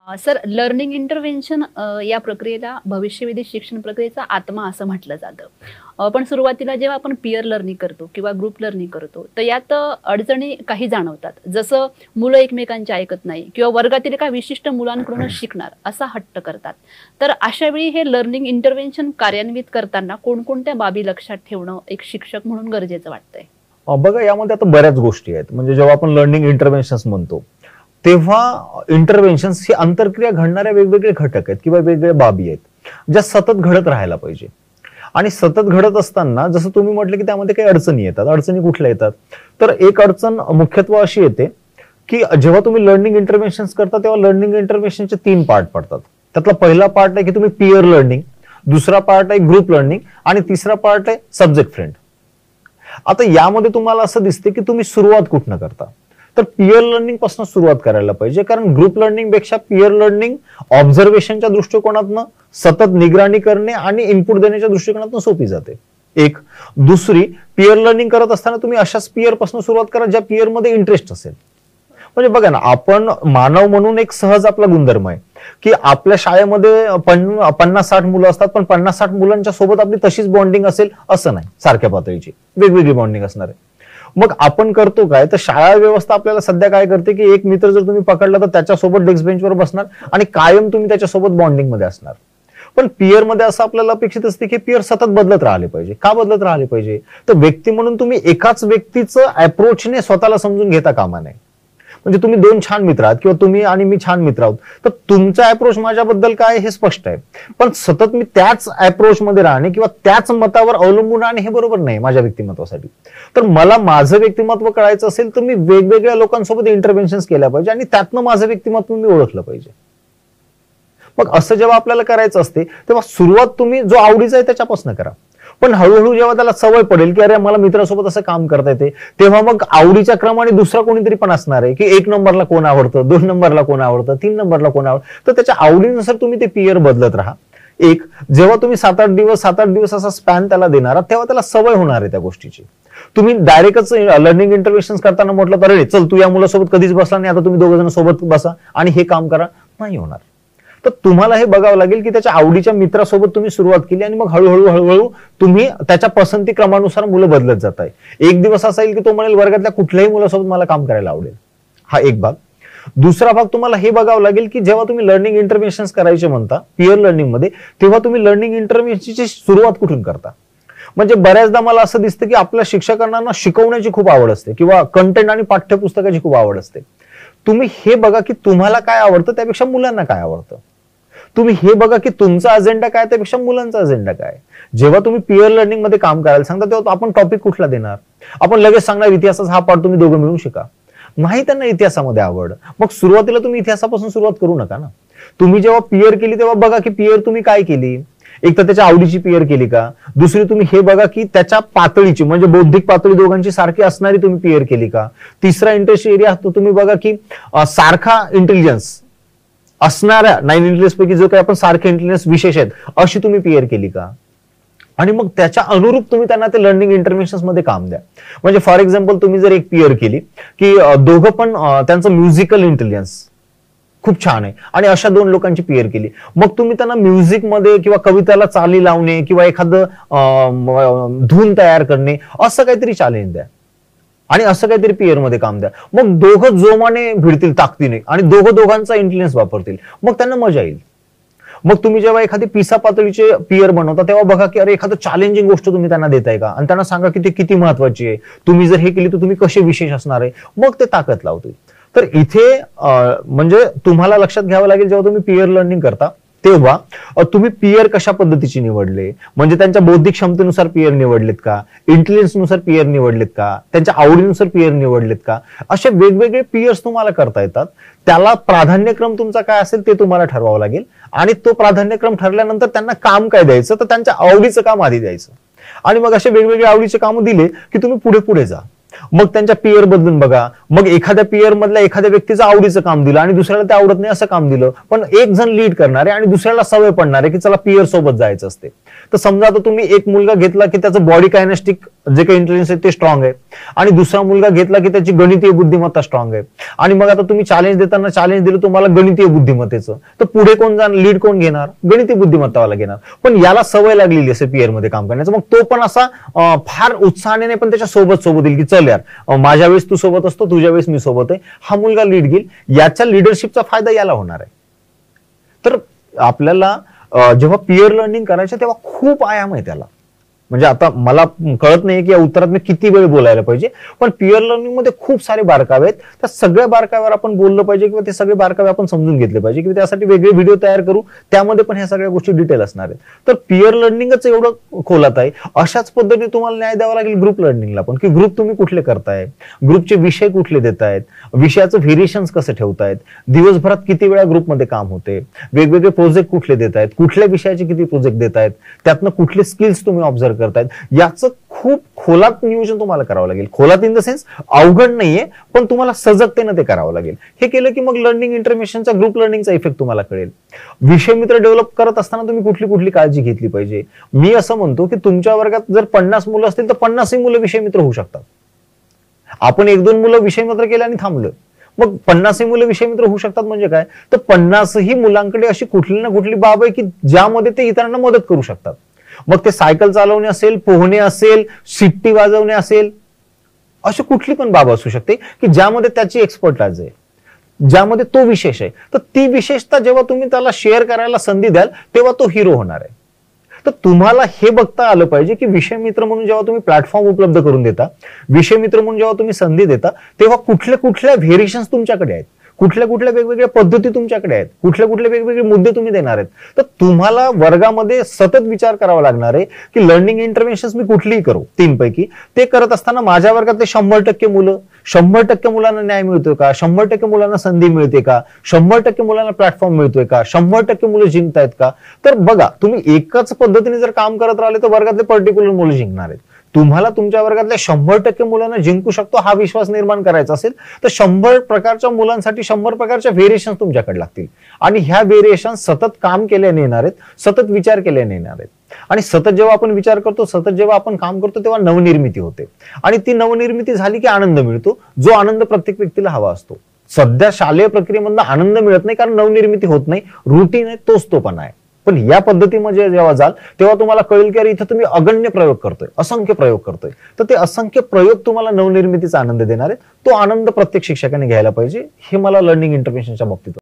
Sir learning intervention या प्रक्रियेला भविष्यवेधी शिक्षण प्रक्रियेचा आत्मा असं म्हटलं जातं. पण सुरुवातीला जेव्हा आपण पीअर लर्निंग करतो किंवा ग्रुप लर्निंग करतो तर यात अडचणी काही जाणवतात. जसं मुलं एकमेकांचे ऐकत नाही किंवा वर्गातील एका विशिष्ट मुलांकडूनच शिकणार असा हट्ट करतात. तर अशा वेळी हे लर्निंग इंटरव्हेन्शन कार्यान्वित करताना कोणकोणत्या बाबी लक्षात ठेवणं एक शिक्षक म्हणून गरजेचं वाटतंय? बघा, यामध्ये आता बऱ्याच गोष्टी आहेत. म्हणजे जेव्हा आपण लर्निंग इंटरव्हेन्शन्स म्हणतो तेव्हा इंटरव्हेन्शन्स ही आंतरक्रिया घडणाऱ्या वेगवेगळे घटक आहेत किंवा वेगवेगळ्या बाबी आहेत ज्या सतत घडत राहायला पाहिजे. आणि सतत घडत असताना जसं तुम्ही म्हटलं की त्यामध्ये काही अडचणी येतात. अडचणी कुठल्या येतात? तर एक अडचण मुख्यत्वे अशी येते की जेव्हा तुम्ही लर्निंग इंटरव्हेन्शन्स करता तेव्हा लर्निंग इंटरव्हेन्शनचे 3 पार्ट पडतात. त्यातला पहिला पार्ट आहे की तुम्ही पीअर लर्निंग, दुसरा पार्ट आहे ग्रुप लर्निंग आणि तिसरा पार्ट आहे सब्जेक्ट फ्रेंड. आता यामध्ये तुम्हाला असं दिसते की तुम्ही सुरुवात कुठनं करता. तर पीअर लर्निंग पासून सुरुवात करायला पाहिजे, कारण ग्रुप लर्निंग पेक्षा पीअर लर्निंग ऑब्झर्वेशनच्या दृष्टिकोनातनं सतत निगराणी करणे आणि इनपुट देण्याच्या दृष्टिकोनातून सोपी जाते. एक. दुसरी, पीअर लर्निंग करत असताना तुम्ही अशाच पीअर पासून सुरुवात करा ज्या पीअर मध्ये इंटरेस्ट असेल. म्हणजे बघा ना, आपण मानव म्हणून एक सहज आपला गुणधर्म आहे की आपल्या शाळेमध्ये 50-60 मुलं असतात, पण 50-60 मुलांच्या सोबत आपली तशीच बॉन्डिंग असेल असं नाही. सारख्या पातळीची वेगवेगळी बॉन्डिंग असणार आहे. मग आपण करतो काय, तर शाळा व्यवस्था आपल्याला सध्या काय करते की एक मित्र जर तुम्ही पकडला तर त्याच्यासोबत डेस्क बेंचवर बसणार आणि कायम तुम्ही त्याच्यासोबत बॉन्डिंग मध्ये असणार. पण पीअर मध्ये असं आपल्याला अपेक्षित असते की पीअर सतत बदलत राहिले पाहिजे. का बदलत राहिले पाहिजे? तर व्यक्ती म्हणून तुम्ही एकाच व्यक्तीचं अप्रोचने स्वतःला समजून घेता कामा नये. म्हणजे तुम्ही 2 छान मित्र आहात किंवा तुम्ही आणि मी छान मित्र आहोत, तर तुमचा अप्रोच माझ्याबद्दल काय हे स्पष्ट आहे. पण सतत मी त्याच अप्रोच मध्ये राहणे किंवा त्याच मतावर अवलंबून राहणे हे बरोबर नाही माझ्या व्यक्तिमत्वासाठी. तर मला माझं व्यक्तिमत्व कळायचं असेल तर मी वेगवेगळ्या लोकांसोबत इंटरव्हेन्शन्स केल्या पाहिजे आणि त्यातनं माझं व्यक्तिमत्व मी ओळखलं पाहिजे. मग असं जेव्हा आपल्याला करायचं असते तेव्हा सुरुवात तुम्ही जो आवडीचा आहे त्याच्यापासून करा. पण हळूहळू जेव्हा त्याला सवय पडेल की अरे मला मित्रासोबत असं काम करता येते, तेव्हा मग आवडीच्या क्रमाने दुसरा कोणीतरी पण असणार आहे की 1 नंबरला कोण आवडतं, 2 नंबरला कोण आवडतं, 3 नंबरला कोण आवडतं. तर त्याच्या आवडीनुसार तुम्ही ते पीअर बदलत राहा. एक. जेव्हा तुम्ही 7-8 दिवस असा स्पॅन त्याला देणार तेव्हा त्याला सवय होणार आहे त्या गोष्टीची. तुम्ही डायरेक्टच लर्निंग इंटरव्हेन्शन्स करताना म्हटलं तर अरे चल तू या मुलासोबत कधीच बसला नाही, आता तुम्ही 2 जण सोबत बसा आणि हे काम करा, नाही होणार. तर तुम्हाला हे बघावं लागेल की त्याच्या आवडीच्या मित्रासोबत तुम्ही सुरुवात केली आणि मग हळूहळू तुम्ही त्याच्या पसंती क्रमानुसार मुलं बदलत जाताय. एक दिवस असा येईल की तो म्हणेल वर्गातल्या कुठल्याही मुलासोबत मला काम करायला आवडेल. हा एक भाग. दुसरा भाग तुम्हाला हे बघावं लागेल की जेव्हा तुम्ही लर्निंग इंटरव्हेन्शन्स करायचे म्हणता पीअर लर्निंग मध्ये, तेव्हा तुम्ही लर्निंग इंटरव्हेन्शनची सुरुवात कुठून करता. म्हणजे बऱ्याचदा मला असं दिसतं की आपल्या शिक्षकांना शिकवण्याची खूप आवड असते किंवा कंटेंट आणि पाठ्यपुस्तकाची खूप आवड असते. तुम्ही हे बघा की तुम्हाला काय आवडतं त्यापेक्षा मुलांना काय आवडतं. तुम्ही हे बघा की तुमचा अजेंडा काय त्यापेक्षा मुलांचा अजेंडा काय. जेव्हा तुम्ही पीअर लर्निंग मध्ये काम करायला सांगता तेव्हा आपण टॉपिक कुठला देणार. आपण लगेच सांगणार इतिहासाचा हा पाठ तुम्ही दोघं मिळून शिका. नाही त्यांना इतिहासामध्ये आवड, मग सुरुवातीला तुम्ही इतिहासापासून सुरुवात करू नका ना. तुम्ही जेव्हा पीअर केली तेव्हा बघा की पीअर तुम्ही काय केली. एक तर त्याच्या आवडीची पीअर केली का. दुसरी तुम्ही हे बघा की त्याच्या पातळीची म्हणजे बौद्धिक पातळी दोघांची सारखी असणारी तुम्ही पीअर केली का. तिसरा इंटरेस्ट एरिया तो तुम्ही बघा की सारखा इंटेलिजन्स असणाऱ्या 9 इंटेलिजन्स पैकी जो काही आपण सारखे इंटेलिजन्स विशेष आहेत अशी तुम्ही पीअर केली का. आणि मग त्याच्या अनुरूप तुम्ही त्यांना ते लर्निंग इंटरव्हेन्शन्स मध्ये काम द्या. म्हणजे फॉर एक्झाम्पल तुम्ही जर एक पीअर केली की दोघं पण त्यांचं म्युझिकल इंटेलिजन्स खूप छान आहे आणि अशा 2 लोकांची पीअर केली, मग तुम्ही त्यांना म्युझिक मध्ये किंवा कविताला चाली लावणे किंवा एखादं धून तयार करणे असं काहीतरी चॅलेंज द्या आणि असं काहीतरी पीअर मध्ये काम द्या. मग दोघं जोमाने भिडतील ताकदीने आणि दोघांचा इंटेलिजन्स वापरतील, मग त्यांना मजा येईल. मग तुम्ही जेव्हा एखादी पिसा पातळीचे पीअर बनवता तेव्हा बघा की अरे एखादं चॅलेंजिंग गोष्ट तुम्ही त्यांना देताय का आणि त्यांना सांगा की ते किती महत्वाची आहे. तुम्ही जर हे केली तर तुम्ही कसे विशेष असणार आहे, मग ते ताकद लावतील. तर इथे म्हणजे तुम्हाला लक्षात घ्यावं लागेल जेव्हा तुम्ही पीअर लर्निंग करता तेव्हा तुम्ही पीअर कशा पद्धतीचे निवडले. म्हणजे त्यांच्या बौद्धिक क्षमतेनुसार पीअर निवडलेत का, इंटेलिजन्सनुसार पीअर निवडलेत का, त्यांच्या आवडीनुसार पीअर निवडलेत का. असे वेगवेगळे पीअर्स तुम्हाला करता येतात. त्याला प्राधान्यक्रम तुमचा काय असेल ते तुम्हाला ठरवावं लागेल आणि तो प्राधान्यक्रम ठरल्यानंतर त्यांना काम काय द्यायचं तर त्यांच्या आवडीचं काम आधी द्यायचं आणि मग असे वेगवेगळे आवडीचे काम दिले की तुम्ही पुढे जा. मग त्यांच्या पीअर बदलून बघा. मग एखाद्या पियर मधल्या एखाद्या व्यक्तीचं आवडीचं काम दिलं आणि दुसऱ्याला ते आवडत नाही असं काम दिलं, पण एक जण लीड करणारे आणि दुसऱ्याला सवय पडणारे की चला पियर सोबत जायचं असते. तर समजा आता तुम्ही एक मुलगा घेतला की त्याचं बॉडी कायनेस्टिक जे काही इंटेलिजन्स आहे ते स्ट्रॉंग आहे, आणि दुसरा मुलगा घेतला की त्याची गणितीय बुद्धिमत्ता स्ट्रॉंग आहे, आणि मग आता तुम्ही चॅलेंज देताना चॅलेंज दिलं तुम्हाला गणितीय बुद्धिमत्तेचं, तर पुढे कोण लीड कोण घेणार? गणितीय बुद्धिमत्तावाला घेणार. पण याला सवय लागलेली असे पियर मध्ये काम करण्याचं, मग तो पण असा फार उत्साहाने नाही पण त्याच्या सोबत येईल की चल यार माझ्या वेळेस तू सोबत असतो, तुझ्या वेळेस मी सोबत आहे, हा मुलगा लीड घेईल. याच्या लिडरशिपचा फायदा याला होणार आहे. तर आपल्याला जेव्हा पियर लर्निंग करायचं तेव्हा खूप आयाम आहे त्याला. म्हणजे आता मला कळत नाही की या उत्तरात मी किती वेळ बोलायला पाहिजे, पण पियर लर्निंग मध्ये खूप सारे बारकावे आहेत. त्या सगळ्या बारकाव्यावर आपण बोललं पाहिजे किंवा ते सगळे बारकावे आपण समजून घेतले पाहिजे, किंवा त्यासाठी वेगळे व्हिडिओ तयार करू, त्यामध्ये पण ह्या सगळ्या गोष्टी डिटेल असणार आहेत. तर पियर लर्निंगच एवढं खोलात आहे. अशाच पद्धतीने तुम्हाला न्याय द्यावा लागेल ग्रुप लर्निंगला पण, की ग्रुप तुम्ही कुठले करताय, ग्रुपचे विषय कुठले देतायत, विषयाचं व्हेरिएशन्स कसे ठेवतायत, दिवसभरात किती वेळा ग्रुपमध्ये काम होते, वेगवेगळे प्रोजेक्ट कुठले देत आहेत, कुठल्या विषयाचे किती प्रोजेक्ट देत आहेत, त्यातनं कुठले स्किल्स तुम्ही ऑब्झर्व करतायत, याचं खूप खोलात नियोजन तुम्हाला करावं लागेल. खोलात इन द सेन्स अवघड नाहीये, पण तुम्हाला सजगतेनं ते करावं लागेल. हे केलं की मग लर्निंग इंटरमिशनचा ग्रुप लर्निंगचा इफेक्ट तुम्हाला कळेल. विषय मित्र डेव्हलप करत असताना तुम्ही कुठली कुठली काळजी घेतली पाहिजे. मी असं म्हणतो की तुमच्या वर्गात जर 50 मुलं असतील तर 50ही मुलं विषय मित्र होऊ शकतात. आपण 1-2 मुलं विषय मित्र केले आणि थांबलं, मग 50ही मुलं विषय मित्र होऊ शकतात. म्हणजे काय, तर 50ही मुलांकडे अशी कुठली ना कुठली बाब आहे की ज्यामध्ये ते इतरांना मदत करू शकतात. मग ते सायकल चालवणे असेल, पोहणे असेल, शिट्टी वाजवणे असेल, अशी कुठली पण बाब असू शकते की ज्यामध्ये त्याची एक्सपर्टाइज आहे, ज्यामध्ये तो विशेष आहे. तर ती विशेषता जेव्हा तुम्ही त्याला शेअर करायला संधी द्याल तेव्हा तो हिरो होणार आहे. तर तुम्हाला हे बघता आलं पाहिजे की विषय मित्र म्हणून जेव्हा तुम्ही प्लॅटफॉर्म उपलब्ध करून देता, विषय मित्र म्हणून जेव्हा तुम्ही संधी देता, तेव्हा कुठल्या कुठल्या व्हेरिएशन्स तुमच्याकडे आहेत, कुठल्या कुठल्या वेगवेगळ्या पद्धती तुमच्याकडे आहेत, कुठल्या कुठले वेगवेगळे मुद्दे तुम्ही देणार आहेत. तर तुम्हाला वर्गामध्ये सतत विचार करावा लागणार आहे की लर्निंग इंटरव्हेन्शन्स मी कुठलीही करू 3 पैकी, ते करत असताना माझ्या वर्गातले 100% मुलं, 100% मुलांना न्याय मिळतोय का, 100% मुलांना संधी मिळते का, 100% मुलांना प्लॅटफॉर्म मिळतोय का, 100% मुलं जिंकतायत का. तर बघा, तुम्ही एकाच पद्धतीने जर काम करत राहिले तर वर्गातले पर्टिक्युलर मुलं जिंकणार आहेत. तुम्हाला तुमच्या वर्गातल्या 100% मुलांना जिंकू शकतो हा विश्वास निर्माण करायचा असेल तर 100 प्रकारच्या मुलांसाठी 100 प्रकारच्या व्हेरिएशन्स तुमच्याकडे लागतील. आणि ह्या व्हेरिएशन्स सतत काम केल्याने येणार आहेत, सतत विचार केल्याने येणार आहेत. आणि सतत जेव्हा आपण विचार करतो, सतत जेव्हा आपण काम करतो, तेव्हा नवनिर्मिती होते. आणि ती नवनिर्मिती झाली की आनंद मिळतो, जो आनंद प्रत्येक व्यक्तीला हवा असतो. सध्या शालेय प्रक्रियेमधून आनंद मिळत नाही कारण नवनिर्मिती होत नाही, रुटीन आहे, तोच तोपणा आहे. पण या पद्धतीमध्ये जेव्हा जाल तेव्हा तुम्हाला कळेल की अरे इथं तुम्ही अगण्य प्रयोग करतोय, असंख्य प्रयोग करतोय. तर ते असंख्य प्रयोग तुम्हाला नवनिर्मितीचा आनंद देणार आहे. तो आनंद प्रत्येक शिक्षकाने घ्यायला पाहिजे. हे मला लर्निंग इंटरव्हेन्शनच्या बाबतीत